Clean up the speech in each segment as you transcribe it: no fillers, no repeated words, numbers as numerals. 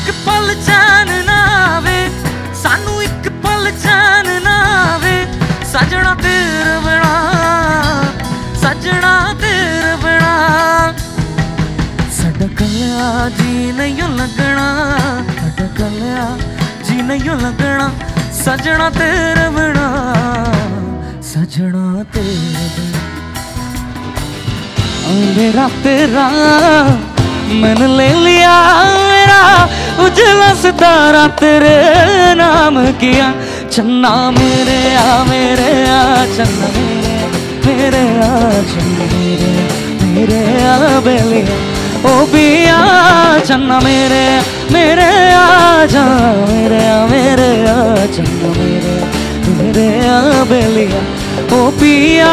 एक पल चैन ना आवे, सानू एक पल चैन ना आवे, सजना तेरे बिना, सजना तेरे बिना। साडा कल्ला जी नहीं लगना, साडा कल्ला जी नहीं लगना, सजना तेरे बिना, सजना तेरे बिना। मेरा तेरा मैंने ले लिया, मेरा उजला सितारा तेरे नाम किया। चन्ना मेरे आ चन्ना मेरे आ चन्ना मेरे आ बेलिया ओ बिया। चन्ना मेरे आ जा मेरे आ चन्ना मेरे आ बेलिया ओ पिया।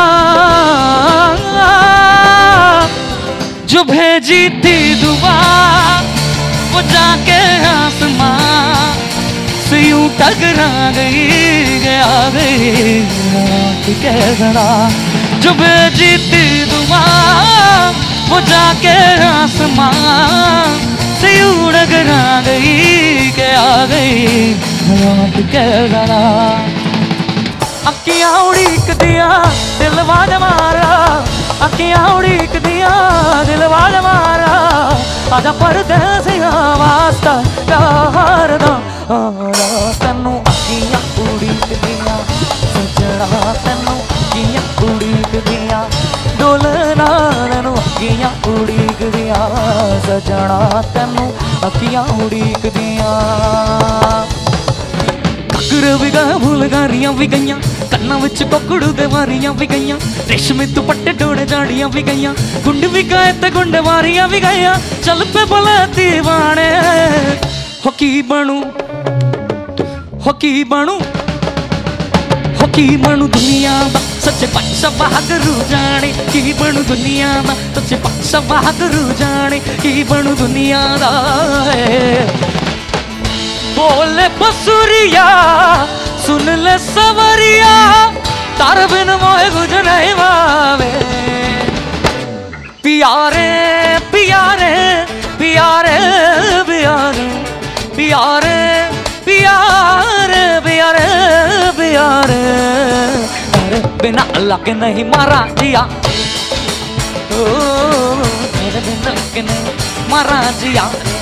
जो भेजी थी दुआ वो जाके आसमां से यूं टकरा गई, गया गई कैसा। जो भेजी थी दुआ वो जाके आसमां से यूं टकरा गई, गया गई कैसा। अखियां उड़ीक दिया दिल वाज मारा, अखियां उड़ीक दिया दिल वाज मारा। आजा परदेसिया वास्ता प्यार दा तैनू अखियां उड़ीक दिया, सजना तैनू अखियां उड़ीक दिया, डोलना तैनू अखियां उड़ीक दिया, सजना तैनू अखियां उड़ीक दिया। भी गया फुलकारियां भी गईयां, कन्ना विच कोकड़ू दे वारियां भी गईयां, रेशमी दुपट्टे डोड़े जाड़ियां भी गईयां, गुंड भी गए ते गुंड मारियां भी गईयां। चल पे बोले दीवाने हो की बनू, हो की बनू, हो की बनू दुनिया दा सच्चे पातशाह बहादुर जाने। की बनू दुनिया दा सच्चे पातशाह बहादुर जाने, की बनू दुनिया दा। बोले बसुरिया सुन ले सवरिया, तार बिन मोए कुछ नहीं भावे। पियारे पियारे पियारे पियारे पियारे पियारे पियारे पियारे, तेरे बिना अल्लाह के नहीं मारा जिया, ओ तेरे बिना के नहीं मारा जिया।